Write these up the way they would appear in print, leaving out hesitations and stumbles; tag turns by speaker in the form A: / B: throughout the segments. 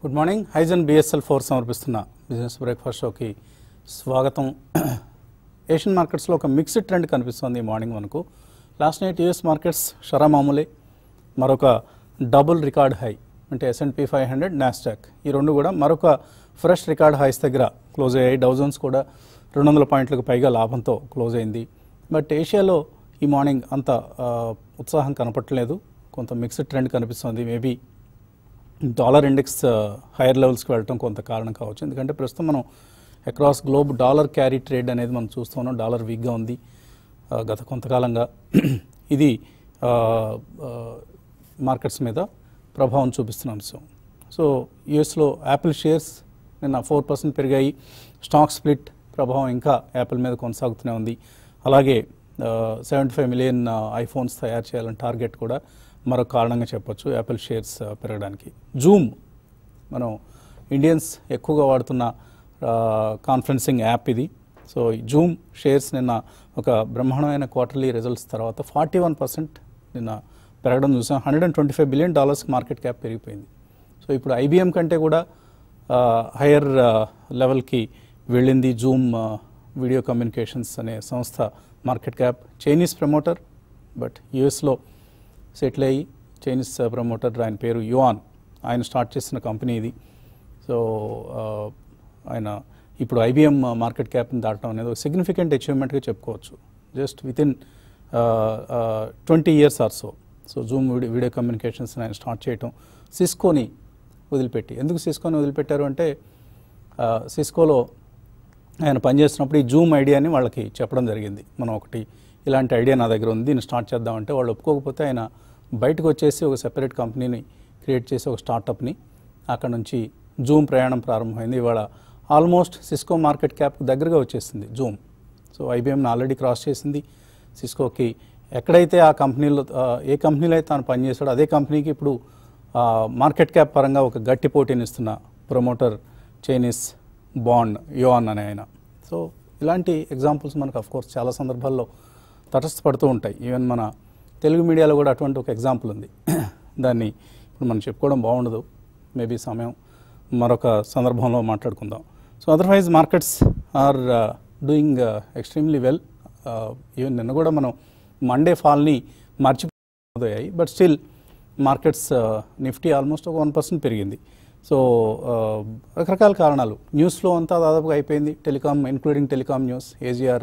A: Good morning. హైజన్ BSL 4 సమర్పిస్తున్న business breakfast షోకి స్వాగతం. ఏషియన్ మార్కెట్స్లో ఒక మిక్స్డ్ ట్రెండ్ కనిపిస్తుంది ఈ మార్నింగ్ మనకు. లాస్ట్ నైట్ యూఎస్ మార్కెట్స్ షరామామూలే, మరొక డబుల్ రికార్డ్ హై అంటే S&P 500, నాస్డాక్ ఈ రెండు కూడా మరొక ఫ్రెష్ రికార్డ్ హైస్ దగ్గర క్లోజ్ అయ్యాయి. డౌ జోన్స్ కూడా 200 పాయింట్లకు పైగా లాభంతో క్లోజ్ అయింది. బట్ ఏషియాలో ఈ మార్నింగ్ అంత ఉత్సాహం కనపట్లేదు, కొంత మిక్స్డ్ ట్రెండ్ కనిపిస్తుంది. మేబీ డాలర్ ఇండెక్స్ హైయర్ లెవెల్స్కి వెళ్ళటం కొంత కారణం కావచ్చు. ఎందుకంటే ప్రస్తుతం మనం across globe dollar carry trade అనేది మనం చూస్తున్నాం. డాలర్ వీక్గా ఉంది గత కొంతకాలంగా. ఇది మార్కెట్స్ మీద ప్రభావం చూపిస్తున్న అంశం. సో యూఎస్లో యాపిల్ షేర్స్ నిన్న 4% పెరిగాయి. స్టాక్ స్ప్లిట్ ప్రభావం ఇంకా యాపిల్ మీద కొనసాగుతూనే ఉంది. అలాగే 75 మిలియన్ ఐఫోన్స్ తయారు చేయాలని టార్గెట్ కూడా మరొక కారణంగా చెప్పొచ్చు యాపిల్ షేర్స్ పెరగడానికి. జూమ్ మనం ఇండియన్స్ ఎక్కువగా వాడుతున్న కాన్ఫరెన్సింగ్ యాప్ ఇది. సో జూమ్ షేర్స్ నిన్న ఒక బ్రహ్మాండమైన క్వార్టర్లీ రిజల్ట్స్ తర్వాత 41% నిన్న పెరగడం చూసాం. $125 బిలియన్ మార్కెట్ క్యాప్ పెరిగిపోయింది. సో ఇప్పుడు IBM కంటే కూడా హయ్యర్ లెవెల్కి వెళ్ళింది జూమ్ వీడియో కమ్యూనికేషన్స్ అనే సంస్థ market cap. Chinese promoter, but యూఎస్లో సెటిల్ అయ్యి చైనీస్ ప్రమోటర్, ఆయన పేరు యువాన్, ఆయన స్టార్ట్ చేసిన కంపెనీ ఇది. సో ఆయన ఇప్పుడు IBM మార్కెట్ క్యాప్ని దాటడం అనేది ఒక సిగ్నిఫికెంట్ అచీవ్మెంట్గా చెప్పుకోవచ్చు. Just within 20 years or so. So Zoom video communications ఆయన స్టార్ట్ చేయటం, సిస్కోని వదిలిపెట్టి. ఎందుకు సిస్కోని వదిలిపెట్టారు అంటే సిస్కోలో ఆయన పనిచేస్తున్నప్పుడు ఈ జూమ్ ఐడియాని వాళ్ళకి చెప్పడం జరిగింది. మనం ఒకటి ఇలాంటి ఐడియా నా దగ్గర ఉంది, దీన్ని స్టార్ట్ చేద్దామంటే వాళ్ళు ఒప్పుకోకపోతే ఆయన బయటకు వచ్చేసి ఒక సెపరేట్ కంపెనీని క్రియేట్ చేసి ఒక స్టార్టప్ని అక్కడ నుంచి జూమ్ ప్రయాణం ప్రారంభమైంది. ఇవాళ ఆల్మోస్ట్ సిస్కో మార్కెట్ క్యాప్కి దగ్గరగా వచ్చేసింది జూమ్. సో IBMని ఆల్రెడీ క్రాస్ చేసింది. సిస్కోకి ఎక్కడైతే ఆ కంపెనీలో ఏ కంపెనీలో అయితే తాను పనిచేస్తాడో అదే కంపెనీకి ఇప్పుడు మార్కెట్ క్యాప్ పరంగా ఒక గట్టి పోటీని ఇస్తున్న ప్రమోటర్ చైనీస్ బాండ్ యువాన్ అనే ఆయన. సో ఇలాంటి ఎగ్జాంపుల్స్ మనకు అఫ్కోర్స్ చాలా సందర్భాల్లో తటస్థపడుతూ ఉంటాయి. ఈవెన్ మన తెలుగు మీడియాలో కూడా అటువంటి ఒక ఎగ్జాంపుల్ ఉంది. దాన్ని ఇప్పుడు మనం చెప్పుకోవడం బాగుండదు, మేబీ సమయం మరొక సందర్భంలో మాట్లాడుకుందాం. So otherwise markets are doing extremely well. Even నిన్న కూడా మనం మండే ఫాల్ని మర్చిపోయాయి, but still markets Nifty almost ఒక 1% పెరిగింది. సో రకరకాల కారణాలు. న్యూస్ ఫ్లో అంతా దాదాపుగా అయిపోయింది. Telecom including telecom news, AGR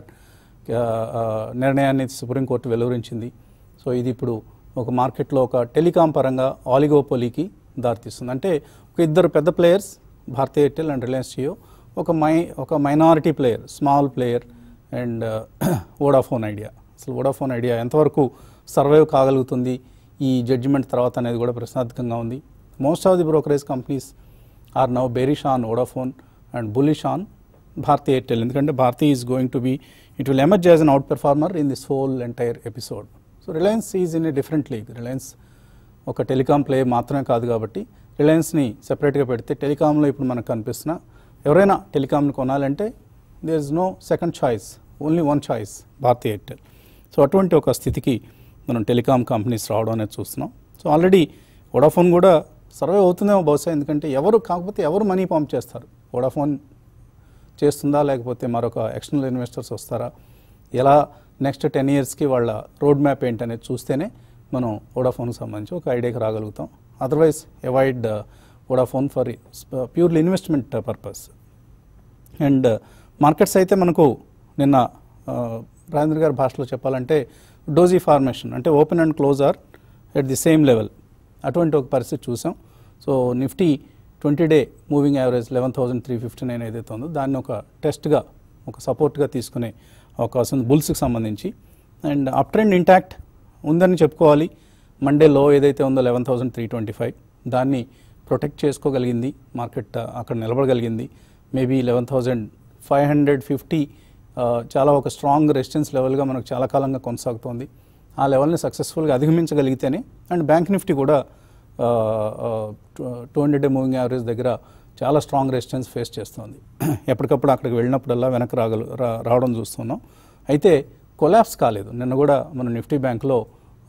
A: నిర్ణయాన్ని సుప్రీంకోర్టు వెలువరించింది. సో ఇది ఇప్పుడు ఒక మార్కెట్లో ఒక టెలికాం పరంగా ఆలిగోపోలీకి దారితీస్తుంది. అంటే ఒక ఇద్దరు పెద్ద ప్లేయర్స్, భారతీ ఎయిర్టెల్ అండ్ రిలయన్స్ జియో, ఒక minority player, small player and Vodafone Idea. అసలు వోడాఫోన్ ఐడియా ఎంతవరకు సర్వైవ్ కాగలుగుతుంది ఈ జడ్జిమెంట్ తర్వాత అనేది కూడా ప్రశ్నార్థకంగా ఉంది. Most of the brokerage companies are now bearish on Vodafone and bullish on Bharti Airtel. ఎందుకంటే Bharti is going to be, it will emerge as an out performer in this whole entire episode. So Reliance is in a different league. Reliance ఒక telecom play మాత్రమే కాదు కాబట్టి రిలయన్స్ని సెపరేట్గా పెడితే టెలికాంలో ఇప్పుడు మనకు కనిపిస్తున్న ఎవరైనా టెలికాంని కొనాలంటే there is no second choice, only one choice, Bharti Airtel. So అటువంటి ఒక స్థితికి మనం టెలికాం కంపెనీస్ రావడం అనేది చూస్తున్నాం. సో ఆల్రెడీ వోడాఫోన్ కూడా సర్వే అవుతుందేమో బహుశా, ఎందుకంటే ఎవరు మనీ పంప్ చేస్తారు? వోడాఫోన్ చేస్తుందా, లేకపోతే మరొక ఎక్స్టర్నల్ ఇన్వెస్టర్స్ వస్తారా? ఎలా నెక్స్ట్ 10 yearsకి వాళ్ళ రోడ్ మ్యాప్ ఏంటనేది చూస్తేనే మనం వోడాఫోన్కి సంబంధించి ఒక ఐడియాకి రాగలుగుతాం. Otherwise avoid Vodafone for purely investment purpose. And markets అయితే మనకు నిన్న రాజేంద్ర గారి భాషలో చెప్పాలంటే డోజీ ఫార్మేషన్, అంటే open and close are at the same level, అటువంటి ఒక పరిస్థితి చూసాం. So Nifty 20-day moving average 11,359 ఏదైతే ఉందో దాన్ని ఒక టెస్ట్గా, ఒక సపోర్ట్గా తీసుకునే అవకాశం బుల్స్కి సంబంధించి. అండ్ అప్ ట్రెండ్ ఇంటాక్ట్ ఉందని చెప్పుకోవాలి. మండే లో ఏదైతే ఉందో 11,325, దాన్ని ప్రొటెక్ట్ చేసుకోగలిగింది మార్కెట్, అక్కడ నిలబడగలిగింది. మేబీ 11,550 చాలా ఒక స్ట్రాంగ్ రెసిస్టెన్స్ లెవెల్గా మనకు చాలా కాలంగా కొనసాగుతోంది. ఆ లెవెల్ని సక్సెస్ఫుల్గా అధిగమించగలిగితేనే. అండ్ బ్యాంక్ నిఫ్టీ కూడా 200-day మూవింగ్ యావరేజ్ దగ్గర చాలా స్ట్రాంగ్ రెసిస్టెన్స్ ఫేస్ చేస్తుంది. ఎప్పటికప్పుడు అక్కడికి వెళ్ళినప్పుడల్లా వెనక్కి రావడం చూస్తున్నాం. అయితే కొలాప్స్ కాలేదు. నిన్న కూడా మన నిఫ్టీ బ్యాంక్లో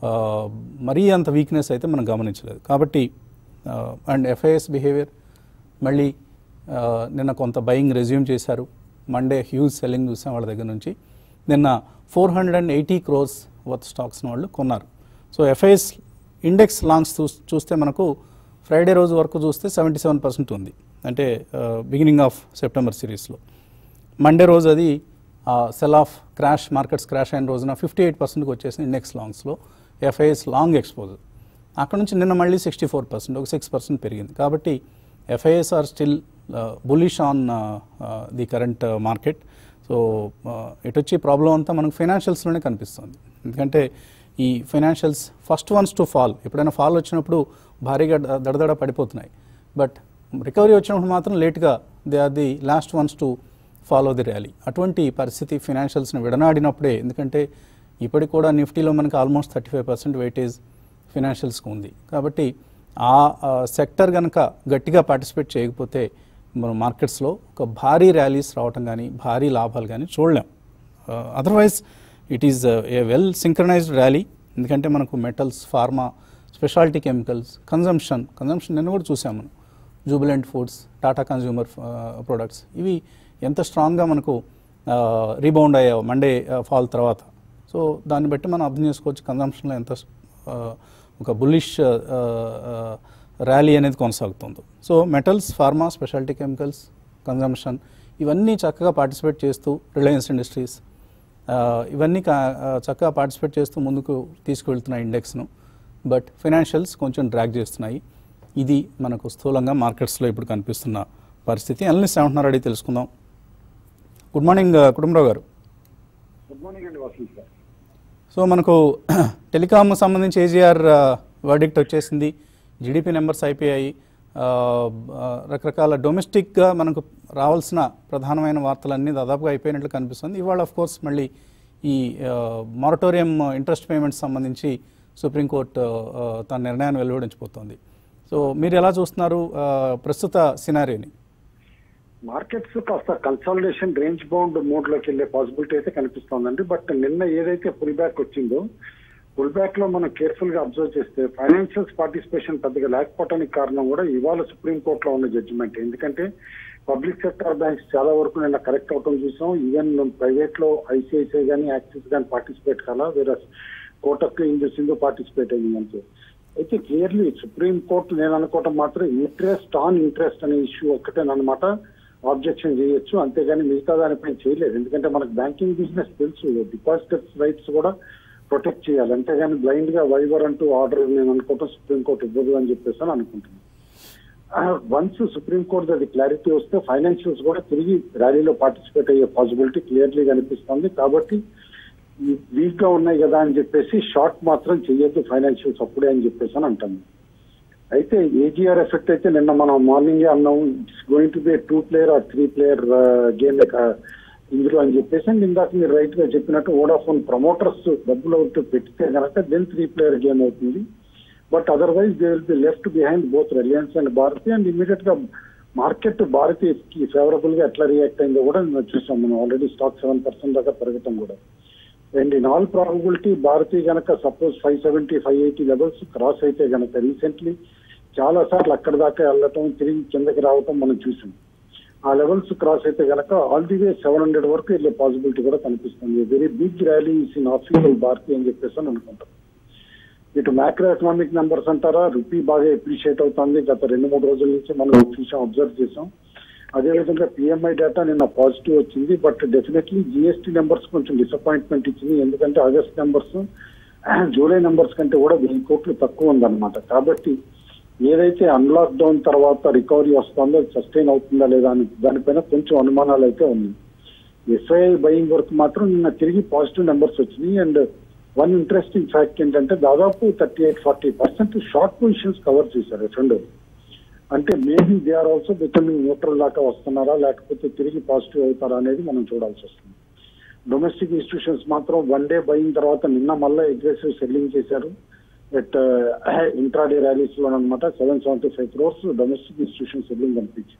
A: మరీ అంత వీక్నెస్ అయితే మనం గమనించలేదు. కాబట్టి అండ్ FIS బిహేవియర్ మళ్ళీ నిన్న కొంత బయింగ్ రెజ్యూమ్ చేశారు. మండే హ్యూజ్ సెల్లింగ్ చూసాం వాళ్ళ దగ్గర నుంచి. నిన్న 480 crores వర్త్ స్టాక్స్ని వాళ్ళు కొన్నారు. సో ఎఫ్ఐఎస్ ఇండెక్స్ లాంగ్స్ చూస్తే మనకు ఫ్రైడే రోజు వరకు చూస్తే 77% ఉంది, అంటే బిగినింగ్ ఆఫ్ సెప్టెంబర్ సిరీస్లో. మండే రోజు అది sell off crash, markets crash అయిన రోజున 58%కి వచ్చేసింది ఇండెక్స్ లాంగ్స్లో ఎఫ్ఐఎస్ లాంగ్ ఎక్స్పోజర్. అక్కడ నుంచి నిన్న మళ్ళీ 64%, ఒక 6% పెరిగింది. కాబట్టి FIs are still bullish on the current market. So ఇటు వచ్చి ప్రాబ్లం అంతా మనకు ఫైనాన్షియల్స్లోనే కనిపిస్తుంది. ఎందుకంటే ఈ financials first ones to fall. ఎప్పుడైనా ఫాల్ వచ్చినప్పుడు భారీగా దడదడ పడిపోతున్నాయి, బట్ రికవరీ వచ్చినప్పుడు మాత్రం లేట్గా they are the last ones to follow the rally. అటువంటి పరిస్థితి ఫైనాన్షియల్స్ని విడనాడినప్పుడే, ఎందుకంటే ఇప్పటికి కూడా నిఫ్టీలో మనకి ఆల్మోస్ట్ 35% వెయిటేజ్ ఫైనాన్షియల్స్కి ఉంది. కాబట్టి ఆ సెక్టర్ కనుక గట్టిగా పార్టిసిపేట్ చేయకపోతే మనం మార్కెట్స్లో ఒక భారీ ర్యాలీస్ రావటం కానీ భారీ లాభాలు కానీ చూడలేం. Otherwise it is a well synchronized rally. ఎందుకంటే మనకు metals, pharma, specialty chemicals, consumption నిన్న కూడా చూసాము మనం. Jubilant Foods, Tata consumer products, ఇవి ఎంత స్ట్రాంగ్గా మనకు రీబౌండ్ అయ్యావు మండే ఫాల్ తర్వాత. సో దాన్ని బట్టి మనం అర్థం చేసుకోవచ్చు కన్జంప్షన్లో ఎంత ఒక బుల్లిష్ ర్యాలీ అనేది కొనసాగుతుంది. So metals, pharma, specialty chemicals, consumption ఇవన్నీ చక్కగా పార్టిసిపేట్ చేస్తూ, రిలయన్స్ ఇండస్ట్రీస్ ఇవన్నీ చక్కగా పార్టిసిపేట్ చేస్తూ ముందుకు తీసుకువెళ్తున్నాయి ఇండెక్స్ను. బట్ ఫైనాన్షియల్స్ కొంచెం డ్రాగ్ చేస్తున్నాయి. ఇది మనకు స్థూలంగా మార్కెట్స్లో ఇప్పుడు కనిపిస్తున్న పరిస్థితి. అనలిస్ట్ ఏమంటున్నారు అడిగి తెలుసుకుందాం. గుడ్ మార్నింగ్ కుటుంబరావు గారు.
B: గుడ్ మార్నింగ్ అండి వసంత్ గారు.
A: సో మనకు టెలికామ్ సంబంధించి ఏజీఆర్ వర్డిక్ట్ వచ్చేసింది, జీడిపి నెంబర్స్ అయిపోయాయి, రకరకాల డొమెస్టిక్గా మనకు రావాల్సిన ప్రధానమైన వార్తలన్నీ దాదాపుగా అయిపోయినట్లు కనిపిస్తుంది. ఇవాళ ఆఫ్ కోర్స్ మళ్ళీ ఈ మారటోరియం ఇంట్రెస్ట్ పేమెంట్స్ సంబంధించి సుప్రీంకోర్టు తన నిర్ణయాన్ని వెలువడించబోతోంది. సో మీరు ఎలా చూస్తున్నారు ప్రస్తుత సినారియోని?
B: మార్కెట్స్ కాస్త కన్సాలిడేషన్, రేంజ్ బౌండ్ మోడ్ లోకి వెళ్లే పాసిబిలిటీ అయితే కనిపిస్తోందండి. బట్ నిన్న ఏదైతే పుల్ బ్యాక్ వచ్చిందో, పుల్ బ్యాక్ లో మనం కేర్ఫుల్ గా అబ్జర్వ్ చేస్తే ఫైనాన్షియల్స్ పార్టిసిపేషన్ పెద్దగా లేకపోవడానికి కారణం కూడా ఇవాళ సుప్రీంకోర్టులో ఉన్న జడ్జిమెంట్. ఎందుకంటే పబ్లిక్ సెక్టర్ బ్యాంక్స్ చాలా వరకు నిన్న కరెక్ట్ అవటం చూసాం. ఈవెన్ ప్రైవేట్ లో ఐసిఐసిఐ కానీ యాక్సిస్ కానీ పార్టిసిపేట్ కాలా, వేరే కోటక్, సింధు పార్టిసిపేట్ అయింది అంతే. అయితే క్లియర్లీ సుప్రీంకోర్టు నేను అనుకోవటం మాత్రం ఇంట్రెస్ట్ ఆన్ ఇంట్రెస్ట్ అనే ఇష్యూ ఒక్కటేనమాట ఆబ్జెక్షన్ చేయొచ్చు, అంతేగాని మిగతా దానిపైన చేయలేదు. ఎందుకంటే మనకు బ్యాంకింగ్ బిజినెస్ తెలుసు, డిపాజిటర్స్ రైట్స్ కూడా ప్రొటెక్ట్ చేయాలి, అంతేగాని బ్లైండ్ గా వైవర్ అంటూ ఆర్డర్ నేను అనుకోవటం సుప్రీంకోర్టు ఇవ్వదు అని చెప్పేసి అని అనుకుంటున్నాను. వన్స్ సుప్రీంకోర్టు అది క్లారిటీ వస్తే ఫైనాన్షియల్స్ కూడా తిరిగి ర్యాలీలో పార్టిసిపేట్ అయ్యే పాసిబిలిటీ క్లియర్లీ కనిపిస్తుంది. కాబట్టి వీక్ గా ఉన్నాయి కదా అని చెప్పేసి షార్ట్ మాత్రం చెయ్యొద్దు ఫైనాన్షియల్స్ అప్పుడే అని చెప్పేసి అని అంటాను. అయితే ఏజీఆర్ ఎఫెక్ట్ అయితే నిన్న మనం మార్నింగే అన్నాం, it's going to be 2 player or 3 player game ఇందులో అని చెప్పేసి. అండ్ ఇందాక మీరు రైట్ గా చెప్పినట్టు వోడాఫోన్ ప్రమోటర్స్ డబ్బులు అవుతూ పెడితే కనుక దెన్ 3 player గేమ్ అవుతుంది. But otherwise they will be left behind both Reliance and Bharti. And immediate గా మార్కెట్ భారతీకి ఫేవరబుల్ గా ఎట్లా రియాక్ట్ అయిందో కూడా చూసాం మనం. ఆల్రెడీ స్టాక్ 7% దాకా పెరగటం కూడా. And in all probability Bharti గనక సపోజ్ 570, 580 లెవెల్స్ క్రాస్ అయితే గనక రీసెంట్లీ చాలా సార్లు అక్కడ దాకా వెళ్ళటం తిరిగి కిందకి రావటం మనం చూసాం. ఆ లెవెల్స్ క్రాస్ అయితే గనక ఆల్ ది వే 700 వరకు వెళ్ళే పాసిబిలిటీ కూడా కనిపిస్తుంది. Very big rally in official Bharti అని చెప్పేసి అని అనుకుంటాం. ఇటు మ్యాక్రో ఎకనామిక్ నెంబర్స్ అంటారా, రూపీ బాగా ఎప్రిషియేట్ అవుతుంది. గత 2-3 రోజుల నుంచి మనం చూసాం, అబ్జర్వ్ చేసాం. అదేవిధంగా పిఎంఐ డేటా నిన్న పాజిటివ్ వచ్చింది. బట్ డెఫినెట్లీ జిఎస్టీ నెంబర్స్ కొంచెం డిసప్పాయింట్మెంట్ ఇచ్చింది. ఎందుకంటే ఆగస్ట్ నెంబర్స్ జూలై నెంబర్స్ కంటే కూడా 1000 కోట్లు తక్కువ ఉందన్నమాట. కాబట్టి ఏదైతే అన్లాక్ డౌన్ తర్వాత రికవరీ వస్తుందో సస్టైన్ అవుతుందా లేదా అని దానిపైన కొంచెం అనుమానాలు అయితే ఉన్నాయి. ఎస్ఐఐ బయింగ్ వరకు మాత్రం నిన్న తిరిగి పాజిటివ్ నెంబర్స్ వచ్చినాయి. అండ్ వన్ ఇంట్రెస్టింగ్ ఫ్యాక్ట్ ఏంటంటే దాదాపు 38-40% షార్ట్ పొజిషన్స్ కవర్ చేశారు ఎఫ్ఎండో. అంటే maybe they are also becoming neutral దాకా వస్తున్నారా లేకపోతే తిరిగి పాజిటివ్ అవుతారా అనేది మనం చూడాల్సి వస్తుంది. డొమెస్టిక్ ఇన్స్టిట్యూషన్స్ మాత్రం 1 day బయింగ్ తర్వాత నిన్న మళ్ళీ అగ్రెసివ్ సెల్లింగ్ చేశారు. ఎట్ ఇంట్రాడే ర్యాలీస్ లో అనమాట 775 crores డొమెస్టిక్ ఇన్స్టిట్యూషన్ సెల్లింగ్ కనిపించింది.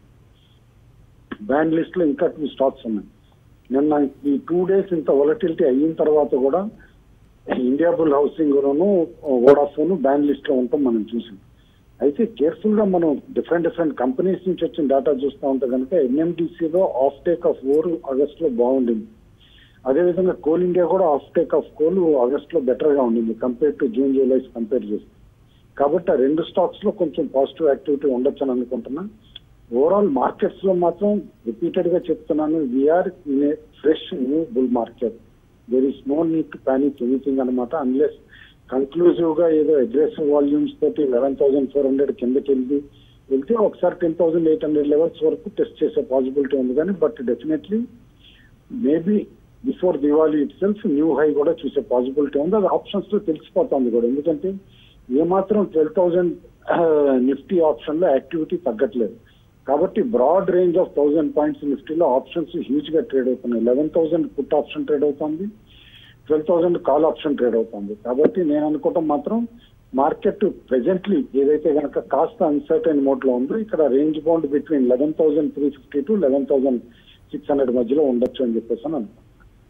B: బ్యాండ్ లిస్ట్ లో ఇంకా 2 స్టాక్స్ ఉన్నాయి. నిన్న ఈ 2 days ఇంత వొలటిలిటీ అయిన తర్వాత కూడా ఇండియా బుల్ హౌసింగ్ లోను వోడాఫోన్ బ్యాండ్ లిస్ట్ లో ఉంటాం మనం చూసాం. అయితే కేర్ఫుల్ గా మనం డిఫరెంట్ కంపెనీస్ నుంచి వచ్చిన డేటా చూస్తూ ఉంటే కనుక ఎన్ఎండిసిలో offtake of or August లో బాగుండింది. అదేవిధంగా కోల్ ఇండియా కూడా offtake of coal August లో బెటర్ గా ఉండింది compare to June July compare చేస్తే. కాబట్టి ఆ రెండు స్టాక్స్ లో కొంచెం పాజిటివ్ యాక్టివిటీ ఉండొచ్చు అని అనుకుంటున్నా. ఓవరాల్ మార్కెట్స్ లో మాత్రం రిపీటెడ్ గా చెప్తున్నాను, we are in a fresh new bull market. There is no need to panic anything అనమాట. అన్లెస్ కన్క్లూజివ్ గా ఏదో అగ్రెసివ్ వాల్యూమ్స్ తోటి 11,400 కిందకి వెళ్తే ఒకసారి 10,800 లెవెల్స్ వరకు టెస్ట్ చేసే పాసిబిలిటీ ఉంది. కానీ but definitely maybe before Diwali itself new high కూడా చూసే పాసిబిలిటీ ఉంది. అది ఆప్షన్స్ లో తెలిసిపోతుంది కూడా. ఎందుకంటే ఏమాత్రం 12,000 నిఫ్టీ ఆప్షన్ లో యాక్టివిటీ తగ్గట్లేదు. కాబట్టి బ్రాడ్ రేంజ్ ఆఫ్ 1,000 పాయింట్స్ నిఫ్టీలో ఆప్షన్స్ హ్యూజ్ గా ట్రేడ్ అవుతున్నాయి. 11,000 పుట్ ఆప్షన్ ట్రేడ్ అవుతుంది, 12,000 కాల్ ఆప్షన్ ట్రేడ్ అవుతుంది. కాబట్టి నేను అనుకోవటం మాత్రం మార్కెట్ ప్రెజెంట్లీ ఏదైతే కనుక కాస్త అన్సర్టైన్ మోడ్ లో ఉందో ఇక్కడ రేంజ్ బౌండ్ బిట్వీన్ 11,350 టు 11,600 మధ్యలో ఉండొచ్చు అని చెప్పేసి అని అనుకుంటున్నాను.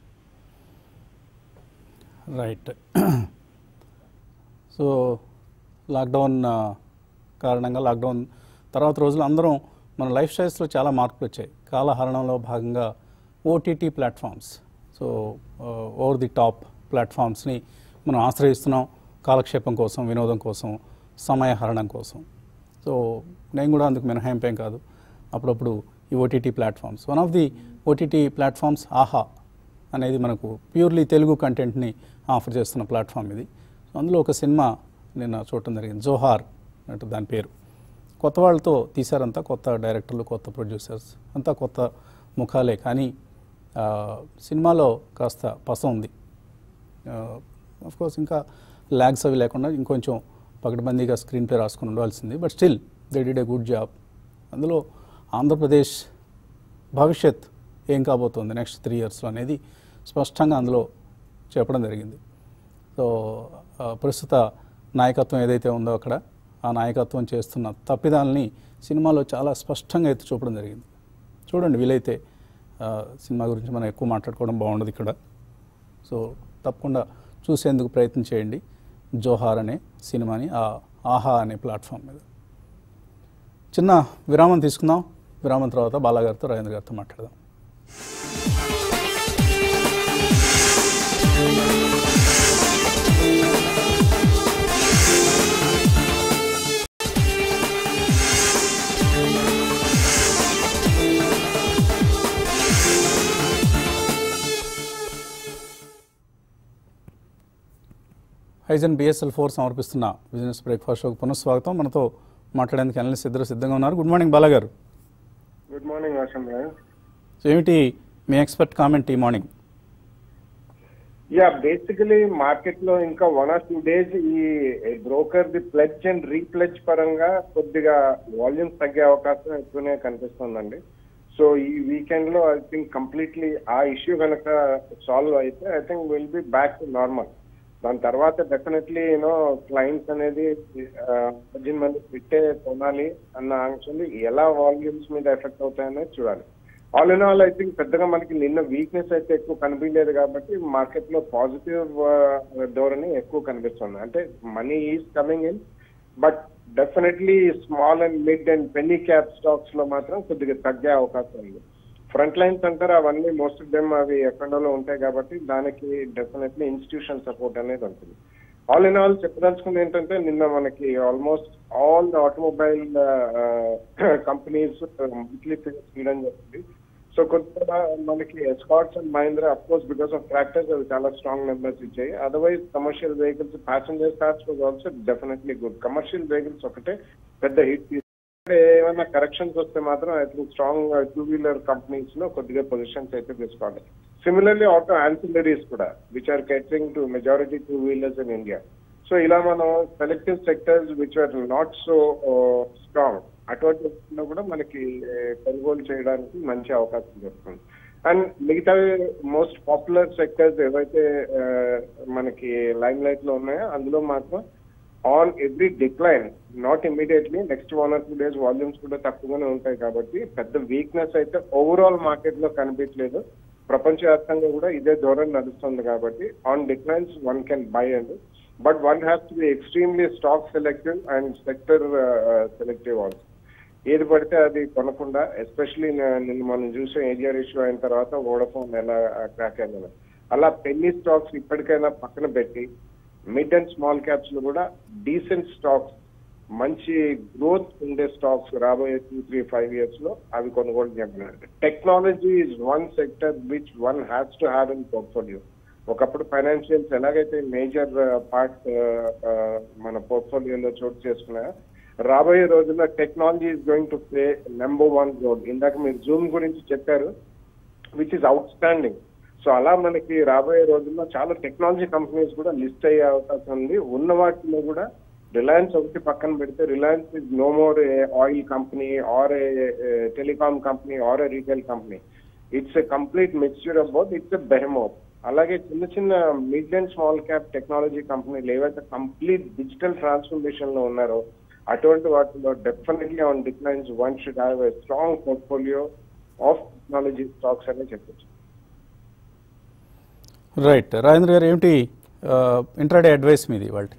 A: రైట్. సో లాక్డౌన్ కారణంగా లాక్డౌన్ తర్వాత రోజులు అందరం మన లైఫ్ స్టైల్స్లో చాలా మార్పులు వచ్చాయి. కాలహరణంలో భాగంగా OTT platforms, so over the top ప్లాట్ఫామ్స్ని మనం ఆశ్రయిస్తున్నాం కాలక్షేపం కోసం, వినోదం కోసం, సమయహరణం కోసం. సో నేను కూడా అందుకు మినహాయింపేం కాదు. అప్పుడప్పుడు ఈ OTT platforms, one of the OTT platforms Aha అనేది మనకు ప్యూర్లీ తెలుగు కంటెంట్ని ఆఫర్ చేస్తున్న ప్లాట్ఫామ్ ఇది. అందులో ఒక సినిమా నిన్న చూడటం జరిగింది, జోహార్ అంటే దాని పేరు. కొత్త వాళ్ళతో తీశారంతా, కొత్త డైరెక్టర్లు, కొత్త ప్రొడ్యూసర్స్, అంతా కొత్త ముఖాలే. కానీ సినిమాలో కాస్త పస ఉంది. కోర్స్ ఇంకా ల్యాగ్స్ అవి లేకుండా ఇంకొంచెం పకడ్బందీగా స్క్రీన్ ప్లే రాసుకుని ఉండాల్సింది. But still they did a good job. అందులో ఆంధ్రప్రదేశ్ భవిష్యత్ ఏం కాబోతుంది నెక్స్ట్ 3 ఇయర్స్లో అనేది స్పష్టంగా అందులో చెప్పడం జరిగింది. సో ప్రస్తుత నాయకత్వం ఏదైతే ఉందో అక్కడ ఆ నాయకత్వం చేస్తున్న తప్పిదాలని సినిమాలో చాలా స్పష్టంగా ఎత్తి చూపడం జరిగింది. చూడండి, వీలైతే సినిమా గురించి మనం ఎక్కువ మాట్లాడుకోవడం బాగుండదు ఇక్కడ. సో తప్పకుండా చూసేందుకు ప్రయత్నం చేయండి జోహార్ అనే సినిమాని ఆ ఆహా అనే ప్లాట్ఫామ్ మీద. చిన్న విరామం తీసుకుందాం. విరామం తర్వాత బాలాగారితో, రాజేంద్ర గారితో మాట్లాడదాం. హైజన్ BSL4 సమర్పిస్తున్న బిజినెస్ బ్రేక్ఫాస్ట్ షోకి పునఃస్వాగతం. మనతో మాట్లాడేందుకు అనలిస్ట్ ఇద్దరు సిద్ధంగా ఉన్నారు. గుడ్ మార్నింగ్ బాలా గారు.
C: గుడ్ మార్నింగ్ ఆశం గారు.
A: సో ఏమిటి మీ ఎక్స్పర్ట్ కామెంట్ ఈ మార్నింగ్?
C: యా, బేసికలీ మార్కెట్ లో ఇంకా 1 or 2 days ఈ broker the pledge and repledge పరంగా కొద్దిగా వాల్యూమ్స్ తగ్గే అవకాశం ఎక్కువనే కనిపిస్తుందండి. సో ఈ వీకెండ్ లో ఐ థింక్ కంప్లీట్లీ ఆ ఇష్యూ కనుక సాల్వ్ అయితే I think will be back to normal. దాని తర్వాత డెఫినెట్లీ క్లయింట్స్ అనేది 10 మంది పెట్టే కొనాలి అన్న ఆంక్షలు ఎలా వాల్యూమ్స్ మీద ఎఫెక్ట్ అవుతాయనేది చూడాలి. All in all I think పెద్దగా మనకి నిన్న వీక్నెస్ అయితే ఎక్కువ కనిపించలేదు కాబట్టి మార్కెట్ లో పాజిటివ్ ధోరణి ఎక్కువ కనిపిస్తుంది. అంటే money is coming in, but definitely small and mid and penny cap stocks లో మాత్రం కొద్దిగా తగ్గే అవకాశం ఉంది. ఫ్రంట్ లైన్స్ అంటారు అవన్నీ మోస్ట్ ఆఫ్ దెమ్ అవి ఎక్కడో ఉంటాయి కాబట్టి దానికి డెఫినెట్లీ ఇన్స్టిట్యూషన్ సపోర్ట్ అనేది ఉంటుంది. ఆల్ ఇన్ ఆల్ చెప్పదలుచుకుంది ఏంటంటే నిన్న మనకి almost all automobile companies monthly figures తీయడం జరిగింది. సో కొద్దిగా మనకి Escorts and Mahindra of course because of tractors అవి చాలా స్ట్రాంగ్ నెంబర్స్ ఇచ్చాయి. Otherwise commercial vehicles, passenger cars was also definitely good. Commercial vehicles ఒకటే పెద్ద హిట్. ఏమైనా కరెక్షన్స్ వస్తే మాత్రం I think strong 2-wheeler companies లో కొద్దిగా పొజిషన్స్ అయితే తీసుకోవాలి. సిమిలర్లీ ఆటో యాన్సిలరీస్ కూడా which are catering to majority 2-wheelers in India. So ఇలా మనం selective sectors which are not so strong అటువంటి కూడా మనకి కొనుగోలు చేయడానికి మంచి అవకాశం దొరుకుతుంది. అండ్ మిగతా మోస్ట్ పాపులర్ సెక్టర్స్ ఏవైతే మనకి లైమ్ లైట్ లో ఉన్నాయో అందులో మాత్రం on every decline, not immediately next 1 or 2 days volumes కూడా తక్కువగానే ఉంటాయి కాబట్టి పెద్ద వీక్నెస్ అయితే ఓవరాల్ మార్కెట్ లో కనిపించలేదు. ప్రపంచవ్యాప్తంగా కూడా ఇదే ధోరణి నడుస్తుంది కాబట్టి on declines one can buy and but one has to be extremely stock selective and sector selective also. ఏది పడితే అది కొనకుండా, ఎస్పెషలీ నిన్న మనం చూసే ఏరియా రేషియో అయిన తర్వాత వోడాఫోన్ ఎలా క్రాక్ అయిందని, అలా పెన్నీ స్టాక్స్ ఇప్పటికైనా పక్కన పెట్టి మిడ్ అండ్ స్మాల్ క్యాప్స్ లో కూడా డీసెంట్ స్టాక్స్, మంచి గ్రోత్ ఉండే స్టాక్స్ రాబోయే 2-3-5 years లో అవి కొనుగోలు చేయాలి. Technology is one sector which one has to have in portfolio. ఒకప్పుడు ఫైనాన్షియల్స్ ఎలాగైతే మేజర్ పార్ట్ మన పోర్ట్ఫోలియోలో చోటు చేసుకున్నా, రాబోయే రోజుల్లో technology is going to play number 1 role. ఇందాక మీరు జూమ్ గురించి చెప్పారు, which is outstanding. So అలా మనకి రాబోయే రోజుల్లో చాలా టెక్నాలజీ కంపెనీస్ కూడా లిస్ట్ అయ్యే అవకాశం ఉంది. ఉన్న వాటిలో కూడా రిలయన్స్ ఒకటి పక్కన పెడితే, Reliance is no more a oil company or a telecom company or a retail company. It's a complete mixture of both. It's a behemoth. అలాగే చిన్న చిన్న mid and small cap technology కంపెనీలు ఏవైతే కంప్లీట్ డిజిటల్ ట్రాన్స్ఫర్మేషన్ లో ఉన్నారో అటువంటి వాటిలో definitely on declines one should have a strong portfolio of technology stocks అనే చెప్పచ్చు.
A: రైట్. రాజేంద్ర గారు, ఏమిటి ఇంట్రాడే అడ్వైస్ మీది వాళ్ళకి?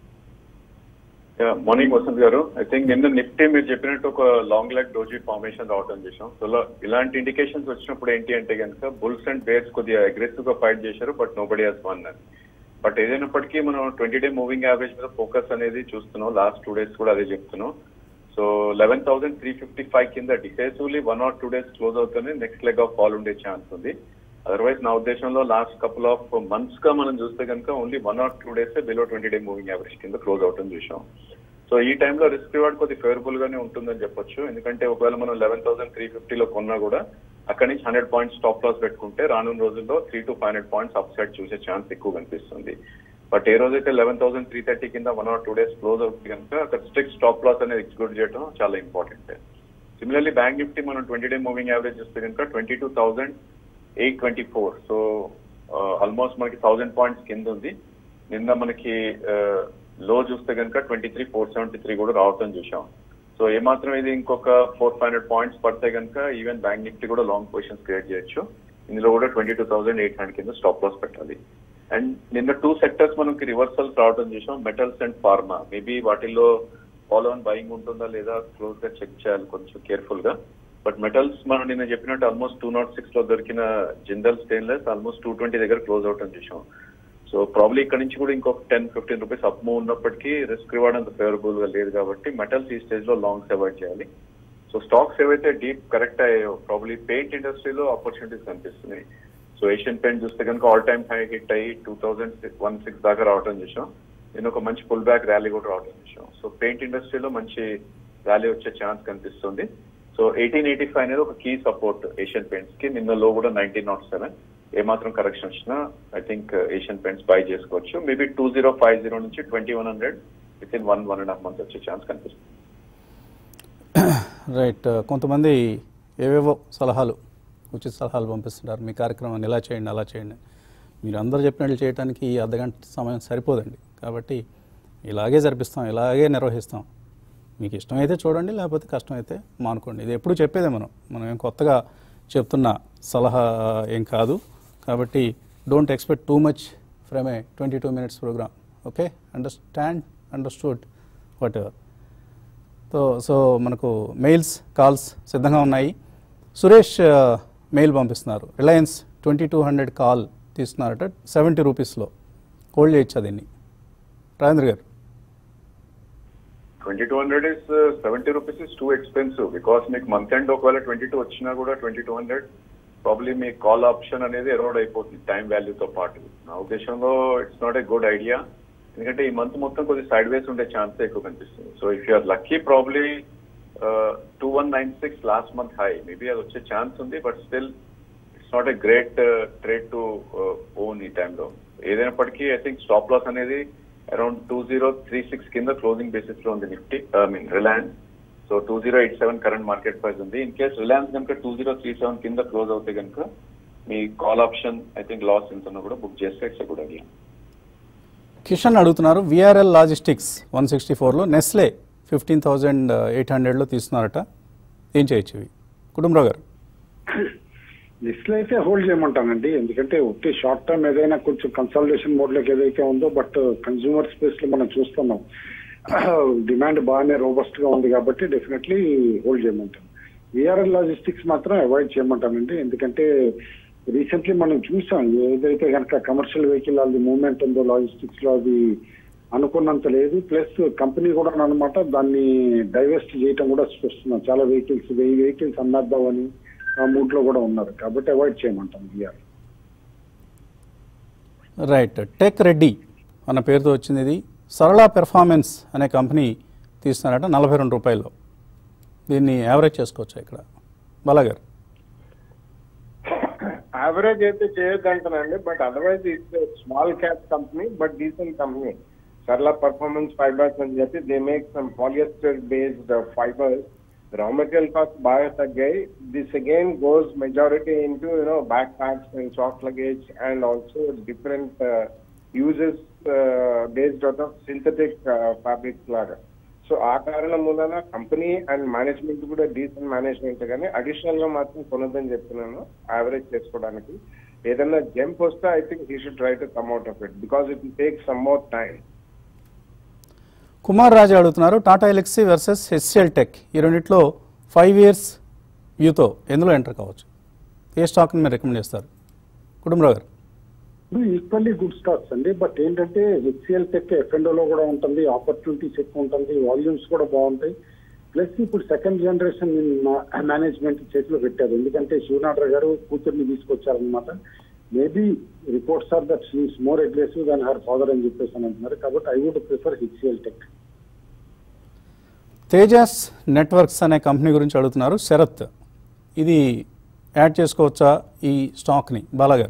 D: మార్నింగ్ వసంత్ గారు, ఐ థింక్ నిన్న నిఫ్టీ మీరు చెప్పినట్టు ఒక లాంగ్ లెగ్ డోజీ ఫార్మేషన్ రావడం చేసాం. సో ఇలాంటి ఇండికేషన్స్ వచ్చినప్పుడు ఏంటి అంటే కనుక బుల్స్ అండ్ బేర్స్ కొద్దిగా అగ్రెసివ్ గా ఫైట్ చేశారు, but nobody has won. But ఏదైనప్పటికీ మనం 20-day మూవింగ్ యావరేజ్ మీద ఫోకస్ అనేది చూస్తున్నాం. లాస్ట్ 2 days కూడా అదే చెప్తున్నాం. సో 11,355 కింద డిసైసివ్లీ 1 or 2 days క్లోజ్ అవుతుంది. నెక్స్ట్ లెగ్ ఆఫ్ ఫాల్ ఉండే ఛాన్స్ ఉంది. అదర్వైజ్ నా ఉద్దేశంలో లాస్ట్ కపుల్ ఆఫ్ మంత్స్ గా మనం చూస్తే కనుక only 1 or 2 days below 20-day moving average కింద క్లోజ్ అవటం చూసాం. సో ఈ టైంలో రిస్క్ రివార్డ్ కొద్ది ఫేవరబుల్ గానే ఉంటుందని చెప్పొచ్చు. ఎందుకంటే ఒకవేళ మనం 11,350 కొన్నా కూడా అక్కడి నుంచి 100 points స్టాప్ లాస్ పెట్టుకుంటే రానున్న రోజుల్లో 300 to 500 points అప్ సైడ్ చూసే ఛాన్స్ ఎక్కువ కనిపిస్తుంది. బట్ ఏ రోజైతే 11,330 కింద 1 or 2 days క్లోజ్ అవుతుంది కనుక అక్కడ స్ట్రిక్ట్ స్టాప్ లాస్ అనేది ఎగ్జిక్యూట్ చేయడం చాలా ఇంపార్టెంట్. సిమిలర్లీ బ్యాంక్ నిఫ్టీ మనం 20-day మూవింగ్ యావరేజ్ చూస్తే కనుక 22,824. సో ఆల్మోస్ట్ మనకి 1000 points కింద ఉంది. నిన్న మనకి లో చూస్తే కనుక 23,473 కూడా రావటం చూసాం. సో ఏమాత్రం ఇది ఇంకొక 400-500 points పడితే కనుక ఈవెన్ బ్యాంక్ నిఫ్టీ కూడా లాంగ్ పొజిషన్స్ క్రియేట్ చేయొచ్చు. ఇందులో కూడా 22,800 కింద స్టాప్ లాస్ పెట్టాలి. అండ్ నిన్న 2 sectors మనకి రివర్సల్స్ రావడం చూసాం, మెటల్స్ అండ్ ఫార్మా. మేబీ వాటిల్లో ఫాలో ఆన్ బయింగ్ ఉంటుందా లేదా క్లోజ్ గా చెక్ చేయాలి కొంచెం కేర్ఫుల్ గా. బట్ మెటల్స్ మనం నిన్న చెప్పినట్టు ఆల్మోస్ట్ 206 లో దొరికిన జిందల్ స్టెయిన్లెస్ ఆల్మోస్ట్ 220 దగ్గర క్లోజ్ అవటం చూసాం. సో ప్రాబ్లీ ఇక్కడ నుంచి కూడా ఇంకొక 10-15 రూపీస్ అప్ మూవ్ ఉన్నప్పటికీ రిస్క్ రివార్డ్ అంత ఫేవరబుల్ గా లేదు కాబట్టి మెటల్స్ ఈ స్టేజ్ లో లాంగ్స్ అవాయిడ్ చేయాలి. సో స్టాక్స్ ఏవైతే డీప్ కరెక్ట్ అయ్యాయో ప్రాబ్లీ పెయింట్ ఇండస్ట్రీలో ఆపర్చునిటీస్ కనిపిస్తున్నాయి. సో ఏషియన్ పెయింట్ చూస్తే కనుక ఆల్ టైమ్ హై హిట్ అయ్యి 2016 దాకా రావడం చూసాం. నేను ఒక మంచి పుల్ బ్యాక్ ర్యాలీ కూడా రావడం చూసాం. సో పెయింట్ ఇండస్ట్రీలో మంచి ర్యాలీ వచ్చే ఛాన్స్ కనిపిస్తుంది. సో 1885 అనేది ఒక కీ సపోర్ట్ ఏషియన్ పెయింట్స్ కి. నిన్న లో కూడా 1907. ఏమాత్రం కరెక్షన్ వచ్చినా I think Asian Paints buy చేసుకోవచ్చు. మేబీ 2050 నుంచి 2100 విత్ ఇన్ 1.5 months వచ్చే ఛాన్స్ కనిపిస్తుంది.
A: రైట్. కొంతమంది ఏవేవో సలహాలు, ఉచిత సలహాలు పంపిస్తున్నారు. మీ కార్యక్రమాన్ని ఇలా చేయండి అలా చేయండి. మీరు అందరూ చెప్పినట్లు చేయడానికి ఈ అర్ధగంట సమయం సరిపోదండి. కాబట్టి ఇలాగే జరిపిస్తాం, ఇలాగే నిర్వహిస్తాం. మీకు ఇష్టమైతే చూడండి, లేకపోతే కష్టమైతే మానుకోండి. ఇది ఎప్పుడు చెప్పేదే మనం ఏం కొత్తగా చెప్తున్న సలహా ఏం కాదు. కాబట్టి don't expect too much from a 22 minutes program. Okay, understood whatever. So మనకు మెయిల్స్, కాల్స్ సిద్ధంగా ఉన్నాయి. సురేష్ మెయిల్ పంపిస్తున్నారు. రిలయన్స్ 2200 కాల్ తీస్తున్నారట 70 రూపీస్లో. హోల్డ్ చేయొచ్చా దీన్ని? రాజేంద్ర గారు,
D: 2200 is 70 rupees is too expensive because మీకు మంత్ ఎండ్ ఒకవేళ 22 వచ్చినా కూడా 2200 ప్రాబ్లీ మీ కాల్ ఆప్షన్ అనేది ఎరోడ్ అయిపోతుంది టైం వాల్యూతో పాటు. నా ఉద్దేశంలో it's not a good idea. ఎందుకంటే ఈ మంత్ మొత్తం కొద్ది సైడ్ వేస్ ఉండే ఛాన్స్ ఎక్కువ కనిపిస్తుంది. So if you are lucky probably 2196 last month high, maybe అది వచ్చే ఛాన్స్ ఉంది. But still it's not a great trade to own ఈ టైంలో. ఏదైనప్పటికీ ఐ థింక్ స్టాప్ లాస్ అనేది అరౌండ్ 2036 కింద క్లోజింగ్ బేసిస్ లో ఉంది Nifty, Reliance. So 2087 current market price ఉంది. ఇన్ కేస్ రిలయన్స్ కనుక 2037 కింద క్లోజ్ అవుతే కనుక మీ call option I think loss ఎంత కూడా బుక్ చేస్తే ఇట్స్ గుడ్ ఐడియా.
A: కిషన్ అడుగుతున్నారు, విఆర్ఎల్ లాజిస్టిక్స్ 164లో, నెస్లే 15,800లో తీస్తున్నారట. ఏం చేయొచ్చు ఇవి? కుటుంబరావు గారు.
B: లిస్ట్ లో అయితే హోల్డ్ చేయమంటానండి, ఎందుకంటే ఒట్టి షార్ట్ టర్మ్ ఏదైనా కొంచెం కన్సల్టేషన్ మోడ్ లోకి ఏదైతే ఉందో, బట్ కన్స్యూమర్ స్పేస్ లో మనం చూస్తున్నాం డిమాండ్ బాగానే రోబస్ట్ గా ఉంది కాబట్టి డెఫినెట్లీ హోల్డ్ చేయమంటాం. విఆర్ఎల్ లాజిస్టిక్స్ మాత్రం అవాయిడ్ చేయమంటామండి, ఎందుకంటే రీసెంట్లీ మనం చూసాం ఏదైతే కనుక కమర్షియల్ వెహికల్ అది మూవ్మెంట్ ఉందో లాజిస్టిక్స్ లో అది అనుకున్నంత లేదు. ప్లస్ కంపెనీ కూడా అనమాట దాన్ని డైవర్స్ట్ చేయటం కూడా చూస్తున్నాం. చాలా వెహికల్స్ 1000 వెహికల్స్ అమ్మేద్దామని ఆ మూడ్ లో కూడా ఉన్నారు, కాబట్టి అవాయిడ్ చేయమంటాం విఆర్.
A: రైట్. టెక్ రెడ్డి అన్న పేరుతో వచ్చింది ఇది. సరళ పెర్ఫార్మెన్స్ అనే కంపెనీ తీస్తున్నారట 42 రూపాయలు. దీన్ని యావరేజ్ చేసుకోవచ్చా ఇక్కడ బాలాగారు?
C: యావరేజ్ అయితే చేయొద్దు అంటానండి, but otherwise it's small cap company but decent company. Sarla Performance Fibers అని చెప్పి they make some polyester based fibres. Raw material cost బాగా తగ్గాయి. This again goes majority into backpacks and soft luggage and also different uses based out of synthetic fabrics లాగా. So ఆ కారణం మూలన company and management కూడా decent management, కానీ additional గా మాత్రం కొనొద్దని చెప్తున్నాను యావరేజ్ చేసుకోవడానికి. ఏదన్నా జంప్ వస్తే I think he should try to come out of it because it will take some more time.
A: Kumar Raju అడుగుతున్నారు, Tata Elxsi versus HCL Tech, ఈ రెండిట్లో 5 years వ్యూతో ఎందులో ఎంటర్ కావచ్చు? ఏ స్టాక్ని మీరు రికమెండ్ చేస్తారు కుటుంబరావు గారు?
B: ఈక్వల్లీ గుడ్ స్టాక్స్ అండి, బట్ ఏంటంటే హెచ్సిఎల్ టెక్ F&O లో కూడా ఉంటుంది, ఆపర్చునిటీస్ ఎక్కువ ఉంటుంది, వాల్యూమ్స్ కూడా బాగుంటాయి. ప్లస్ ఇప్పుడు సెకండ్ జనరేషన్ మేనేజ్మెంట్ చేతిలో పెట్టారు, ఎందుకంటే శివనాథరావు గారు కూతుర్ని తీసుకొచ్చారనమాట. Maybe reports are that she is more aggressive than her father అని చెప్పేసి అంటున్నారు, కాబట్టి I would prefer HCL Tech.
A: Tejas Networks అనే కంపెనీ గురించి అడుగుతున్నారు శరత్. ఇది యాడ్ చేసుకోవచ్చా ఈ స్టాక్ని బాలాగారు?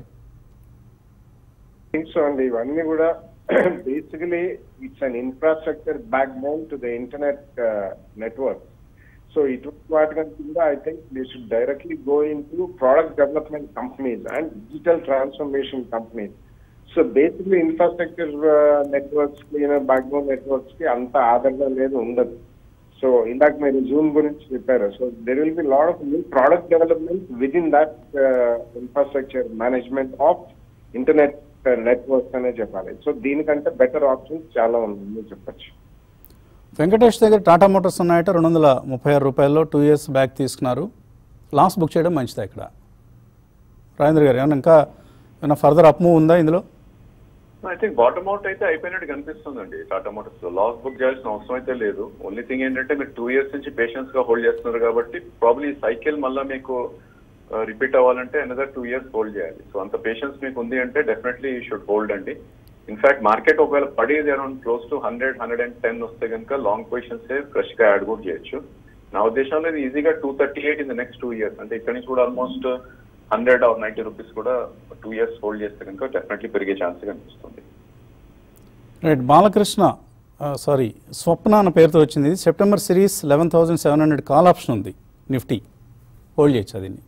C: సో అండి ఇవన్నీ కూడా basically it's an infrastructure backbone to the internet network. So ఇటువంటి వాటికంటే I think they should directly go in to product development companies and digital transformation companies. So basically infrastructure networks కి backbone networks కి అంత ఆదరణ లేదు ఉండదు. So ఇందాక మీరు జూమ్ గురించి చెప్పారు. So there will be lot of new product development within that infrastructure management of internet networks అనే చెప్పాలి. సో దీనికంటే బెటర్ ఆప్షన్స్ చాలా ఉంది చెప్పచ్చు.
A: వెంకటేష్ దగ్గర టాటా మోటార్స్ ఉన్నాయట 236 రూపాయల్లో 2 years బ్యాక్ తీసుకున్నారు. లాస్ బుక్ చేయడం మంచిదా ఇక్కడ? రాజేంద్ర గారు ఏమన్నా ఫర్దర్ అప్ మూవ్ ఉందా ఇందులో?
D: ఐ థింక్ బాటమ్ అవుట్ అయితే అయిపోయినట్టు కనిపిస్తుందండి టాటా మోటార్స్ లో. లాస్ బుక్ చేయాల్సిన అవసరం అయితే లేదు. ఓన్లీ థింగ్ ఏంటంటే మీరు 2 years నుంచి పేషెన్స్ గా హోల్డ్ చేస్తున్నారు కాబట్టి ప్రాబ్లీ సైకిల్ మళ్ళీ మీకు రిపీట్ అవ్వాలంటే అనదర్ 2 years హోల్డ్ చేయాలి. సో అంత పేషెన్స్ మీకు ఉంది అంటే డెఫినెట్లీ యూ షుడ్ హోల్డ్ అండి. ఇన్ఫాక్ట్ మార్కెట్ ఒకవేళ పడేది అరౌండ్ క్లోజ్ టు 100-110 వస్తే కనుక లాంగ్ పొజిషన్స్ ఫ్రెష్ గా యాడ్ కూడా చేయొచ్చు. నా ఉద్దేశంలో ఇది ఈజీగా 238 ఇన్ ద నెక్స్ట్ 2 years, అంటే ఇక్కడ నుంచి కూడా ఆల్మోస్ట్ 100 or 90 రూపీస్ కూడా 2 years హోల్డ్ చేస్తే కనుక డెఫినెట్లీ పెరిగే ఛాన్స్ కనిపిస్తుంది.
A: రైట్. బాలకృష్ణ స్వప్న అన్న పేరుతో వచ్చింది. సెప్టెంబర్ సిరీస్ 11,700 కాల్ ఆప్షన్ ఉంది నిఫ్టీ, హోల్డ్ చేయొచ్చు దీన్ని?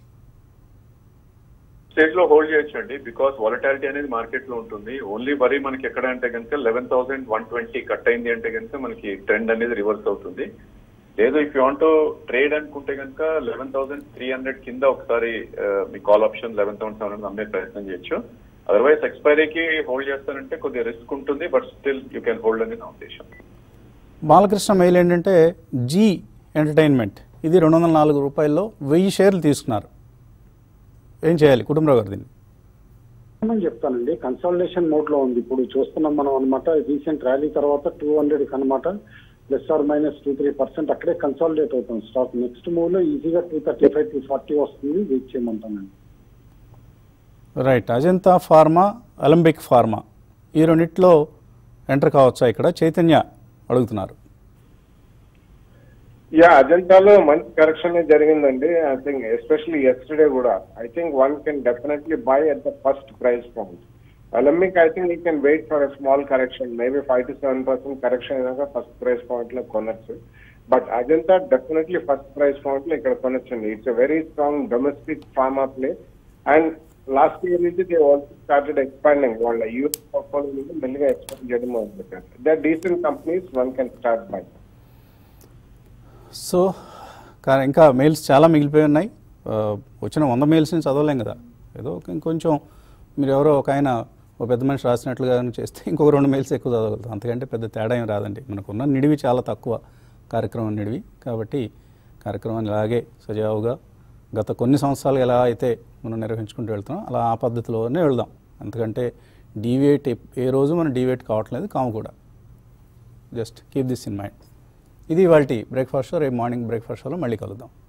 D: స్టేజ్ లో హోల్డ్ చేయొచ్చండి, బికాస్ వాలటాలిటీ అనేది మార్కెట్ లో ఉంటుంది. ఓన్లీ వరీ మనకి ఎక్కడ అంటే కనుక 11,120 కట్ అయింది అంటే కనుక మనకి ట్రెండ్ అనేది రివర్స్ అవుతుంది. లేదు if you want to trade అనుకుంటే కనుక 11,300 కింద ఒకసారి మీ కాల్ ఆప్షన్ 11,700 అమ్మే ప్రయత్నం చేయొచ్చు. అదర్వైజ్ ఎక్స్పైరీకి హోల్డ్ చేస్తానంటే కొద్దిగా రిస్క్ ఉంటుంది, but still you can hold అని నా ఉద్దేశం.
A: బాలకృష్ణ మెయిల్ ఏంటంటే జీ ఎంటర్టైన్మెంట్, ఇది 204 రూపాయల్లో 1000 షేర్లు తీసుకున్నారు. ఏం చేయాలి కుటుంబరావు గారు దీన్ని?
B: చెప్తానండి, కన్సాలిడేషన్ మోడ్ లో ఉంది ఇప్పుడు చూస్తున్నాం మనం అనమాట. రీసెంట్ ర్యాలీ తర్వాత 200 అనమాట ±2-3% అక్కడే కన్సాలిడేట్ అవుతాం స్టాక్. నెక్స్ట్ మూవ్ లో ఈజీగా 235-240 వస్తుంది, వెయిట్ చేయమంటానండి.
A: Right. Ajanta Pharma, Alembic Pharma, ఈ రెండిట్లో ఎంటర్ కావచ్చా ఇక్కడ? చైతన్య అడుగుతున్నారు.
C: అజంతాలో మంచి కరెక్షన్ జరిగిందండి. ఐ థింక్ ఎస్పెషల్లీ ఎస్టర్డే కూడా I think one can definitely buy at the first price point. Alembic I think you can wait for a small correction, maybe 5-7% correction అయినాక first price point లో కొనొచ్చు. But Ajanta definitely first price point లో ఇక్కడ కొనొచ్చండి. It's a very strong domestic pharma play and last year నుంచి they also started expanding. వాళ్ళ US portfolio నుంచి మెల్లిగా ఎక్స్పాండ్ చేయడం మొదలుపెట్టారు. They are decent companies, one can start buy.
A: So ఇంకా మెయిల్స్ చాలా మిగిలిపోయి ఉన్నాయి. వచ్చిన 100 మెయిల్స్ని చదవలేం కదా, ఏదో ఇంకొంచెం మీరు ఎవరో ఒక ఆయన ఒక పెద్ద మనిషి రాసినట్లుగా చేస్తే ఇంకొక 2 మెయిల్స్ ఎక్కువ చదవగలుగుతాం, అంతకంటే పెద్ద తేడా ఏం రాదండి. మనకున్న నిడివి చాలా తక్కువ కార్యక్రమం నిడివి, కాబట్టి కార్యక్రమాన్ని ఇలాగే సజావుగా గత కొన్ని సంవత్సరాలు ఎలా అయితే మనం నిర్వహించుకుంటూ వెళ్తున్నాం అలా ఆ పద్ధతిలోనే వెళ్దాం. ఎందుకంటే డీవియేట్ ఏ రోజు మనం డీవియేట్ కావట్లేదు, కాము కూడా. Just keep this in mind. ఇది ఇవాల్టి బ్రేక్ఫాస్ట్ షో. రేపు మార్నింగ్ బ్రేక్ఫాస్ట్ షోలో మళ్ళీ కలుద్దాం.